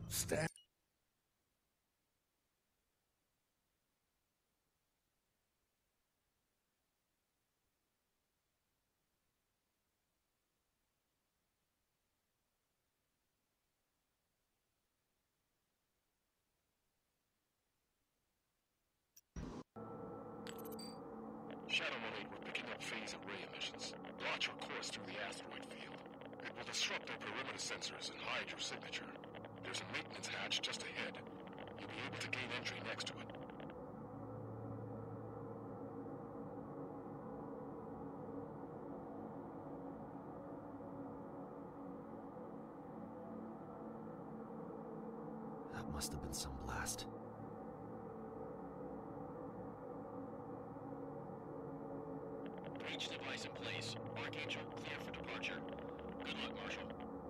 Stand. Shadow 1-8, we're picking up phase array emissions. Plot your course through the asteroid field. It will disrupt our perimeter sensors and hide your signature. There's a maintenance hatch just ahead. You'll be able to gain entry next to it. That must have been some blast. Breach device in place. Archangel, clear for departure. Good luck, Marshal.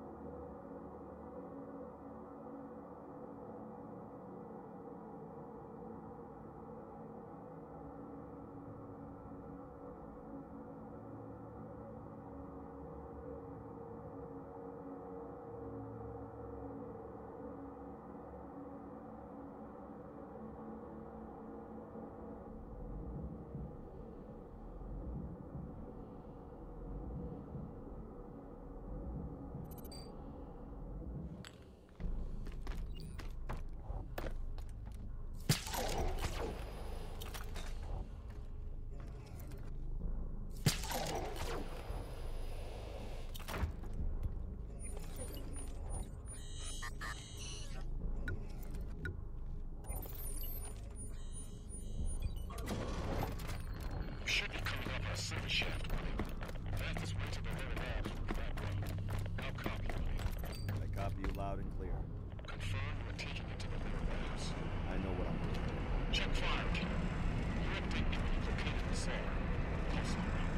Copy you loud and clear. Confirm we're taking it to the lower labs. I know what I'm doing. Check fire, Killer. You update me when you've located the SAR. Also,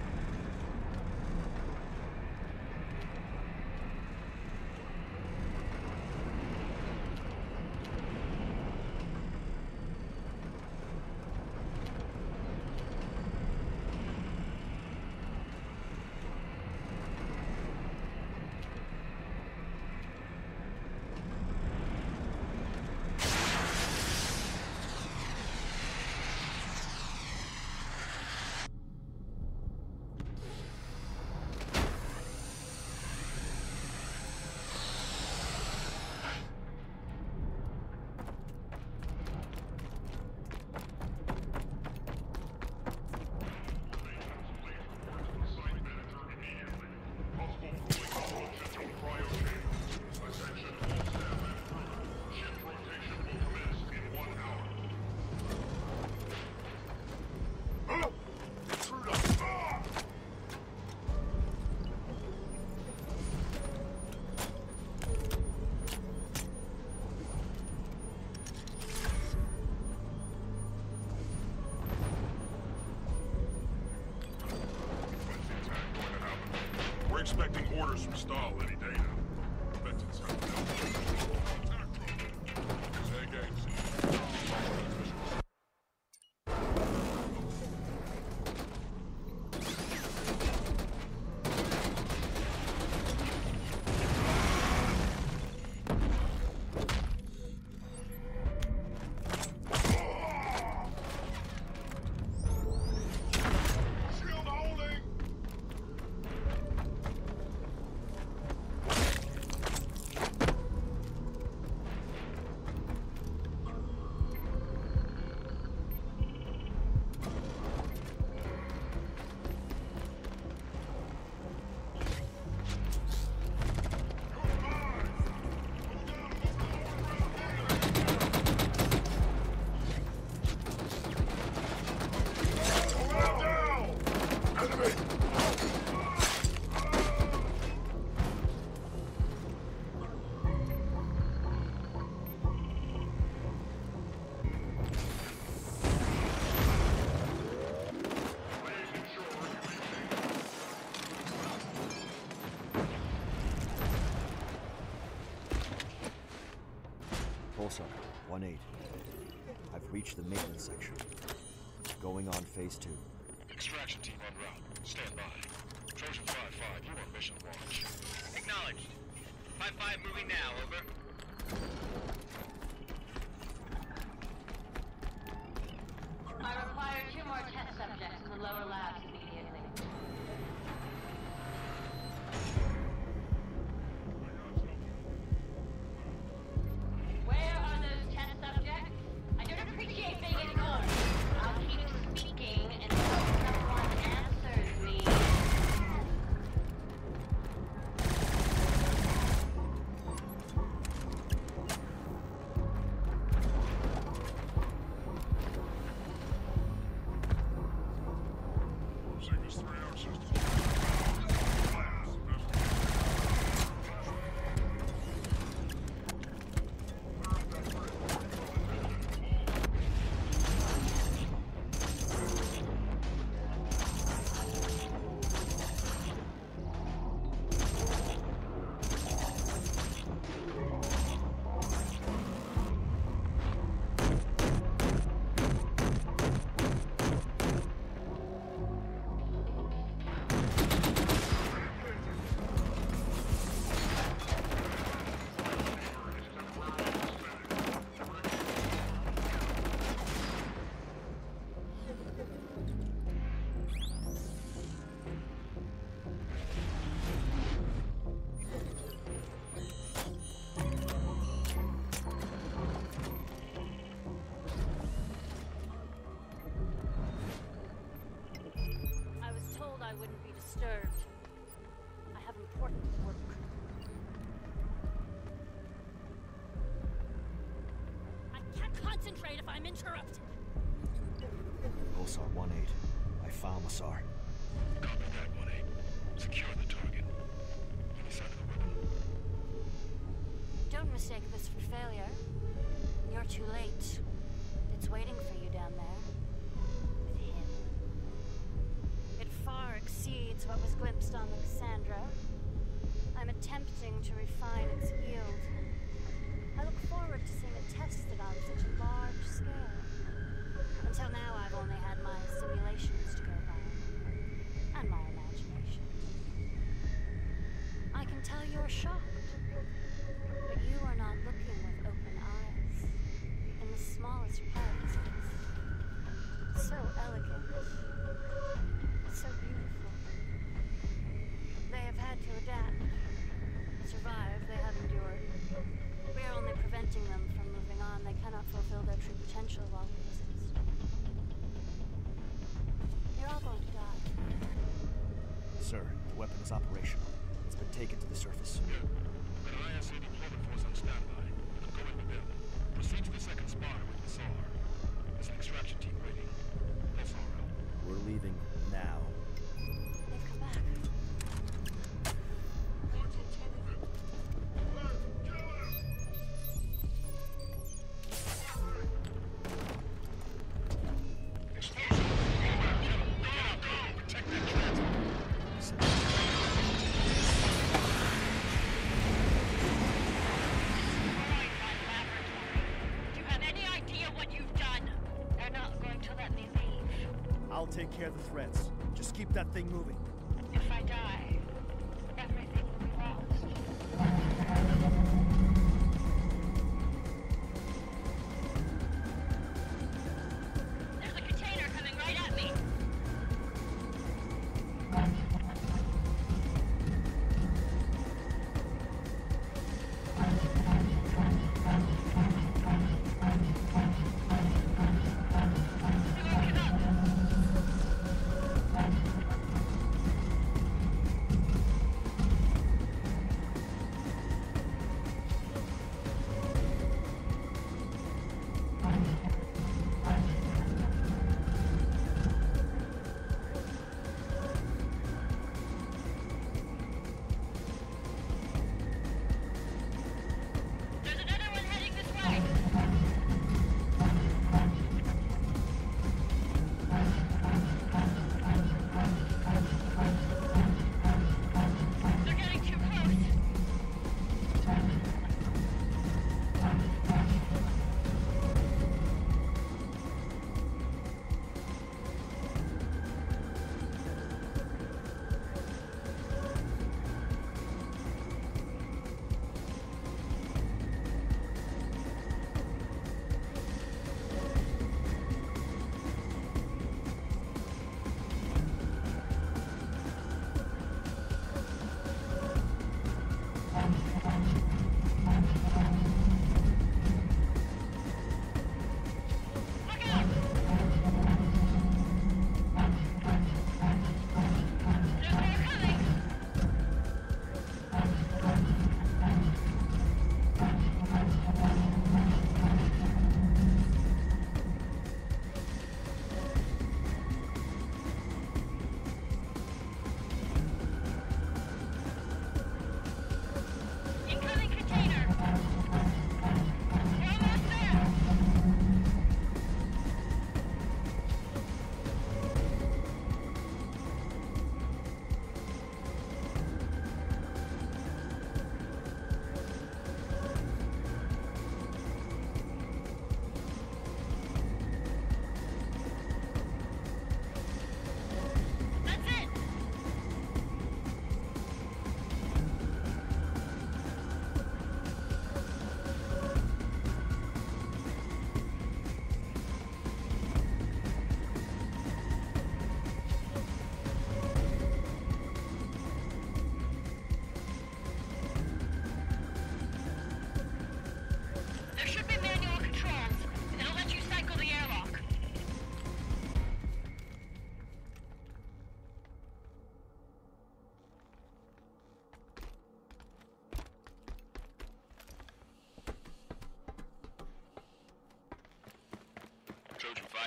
expecting orders from Stahl any day now. Bet it's Say games. Pulsar, 1-8. I've reached the maintenance section. Going on phase 2. Extraction team en route. Stand by. Trojan 5-5, you on mission launch. Acknowledged. 5-5 moving now, over. I require 2 more test subjects in the lower labs immediately. Where are those test subjects? I don't appreciate being ignored. I'll keep speaking until someone answers me. Cygnus 3-hour system. I wouldn't be disturbed. I have important work. I can't concentrate if I'm interrupted. Pulsar 1-8. I found Masar. Copy that, 1-8. Secure the target. Any sign of the weapon? Don't mistake this for failure. You're too late. It's waiting for you down there. With him. It far exceeds what was glimpsed on the Cassandra. I'm attempting to refine its yield. I look forward to seeing it tested on such a large scale. Until now, I've only had my simulations to go by. And my imagination. I can tell you're shocked. But you are not looking with open eyes. In the smallest parts. So elegant. So beautiful. They have had to adapt. Survive, they have endured. We are only preventing them from moving on. They cannot fulfill their true potential while we resist. You're all going to die. Sir, the weapon is operational. It's been taken to the surface. Yeah. We've got an ISA deployment force on standby. Go in with them. Proceed to the second spire with the SAR. There's an extraction team waiting. SRL. We're leaving now. They've come back. Right on top of it. Let's kill him! Explosion! Go! Protect that transport! Do you have any idea what you've done? They're not going to let me leave. I'll take care of the threats. Just keep that thing moving. If I die, everything will be lost. There's a container coming right at me. Look it up.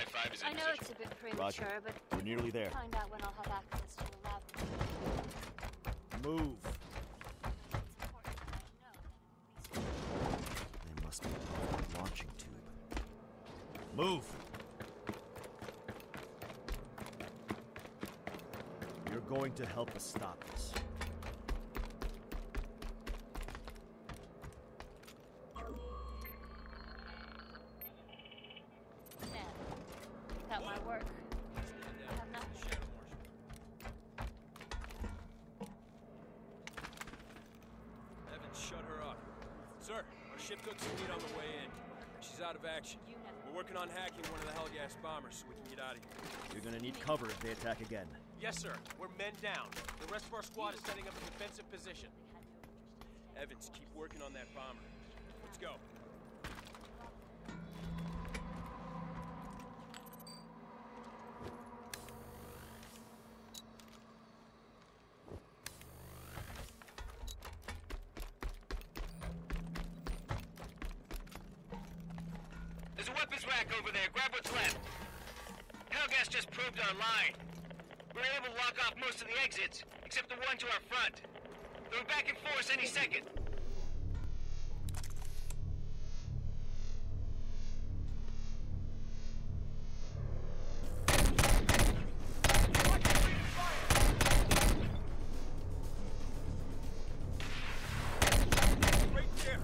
5 is in I know position. it's a bit premature, Roger. but We're nearly there. find out when I'll have access to the lab. Move. It's important that I know that at least They must be above the launching tube. Move. You're going to help us stop this. man, without my work, I have nothing. Evans, shut her up. Sir, our ship took some heat on the way in. She's out of action. You know. We're working on hacking one of the Hellgas bombers so we can get out of here. You're gonna need cover if they attack again. Yes, sir. We're men down. The rest of our squad is setting up a defensive position. Evans, keep working on that bomber. Let's go. There's a weapons rack over there. Grab what's left. Hellgas just proved our line. We were able to lock off most of the exits, except the one to our front. They'll be back in force any second. Right there!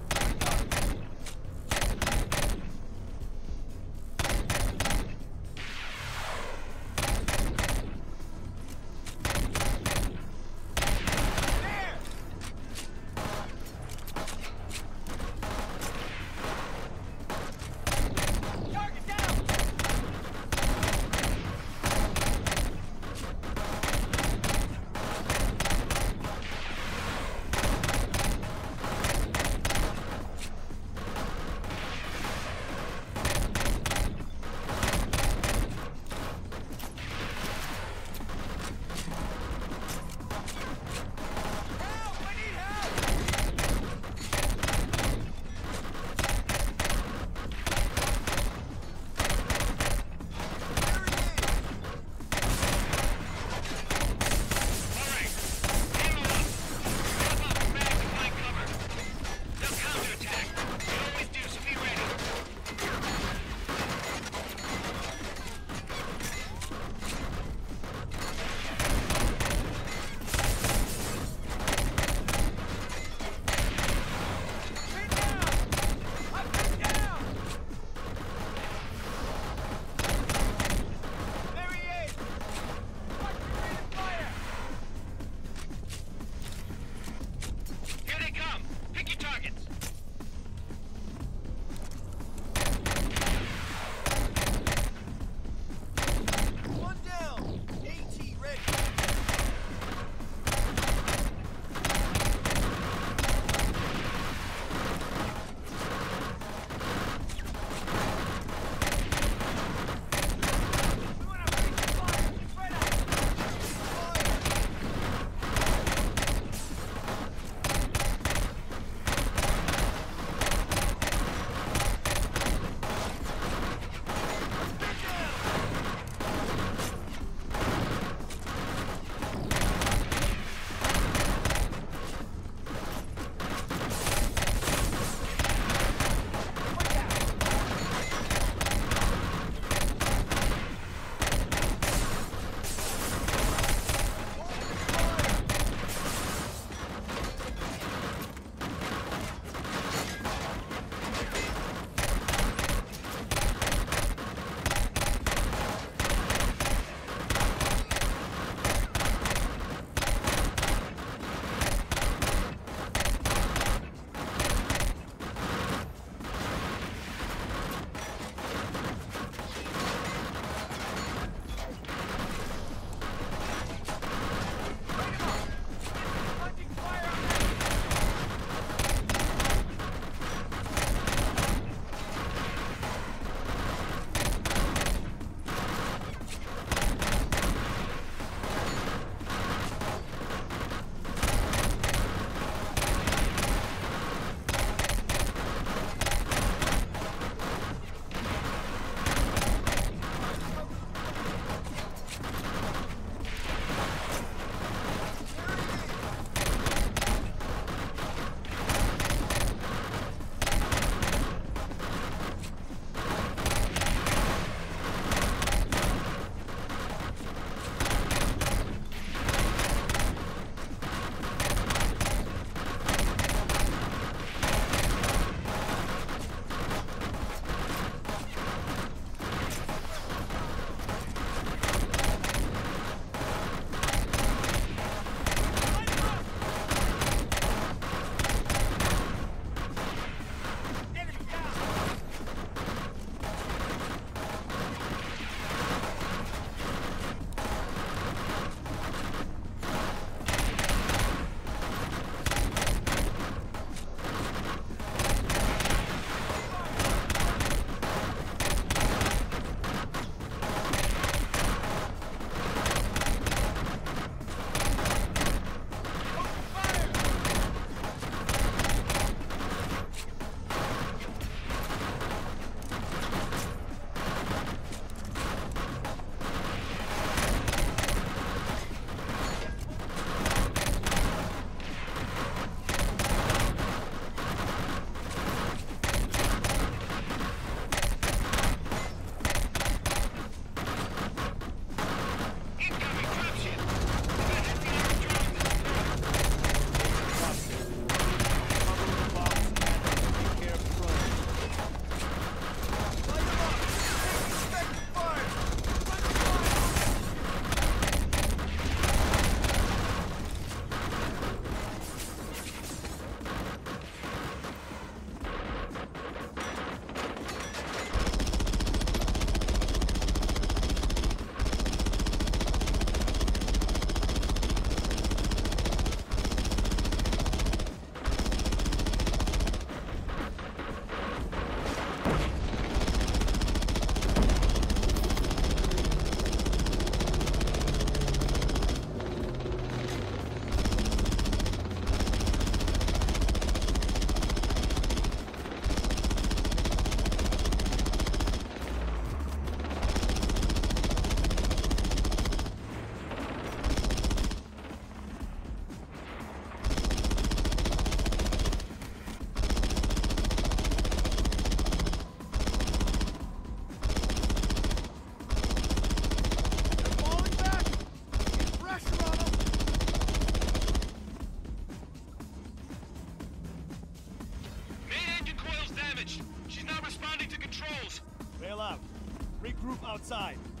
controls! Bail out. Regroup outside.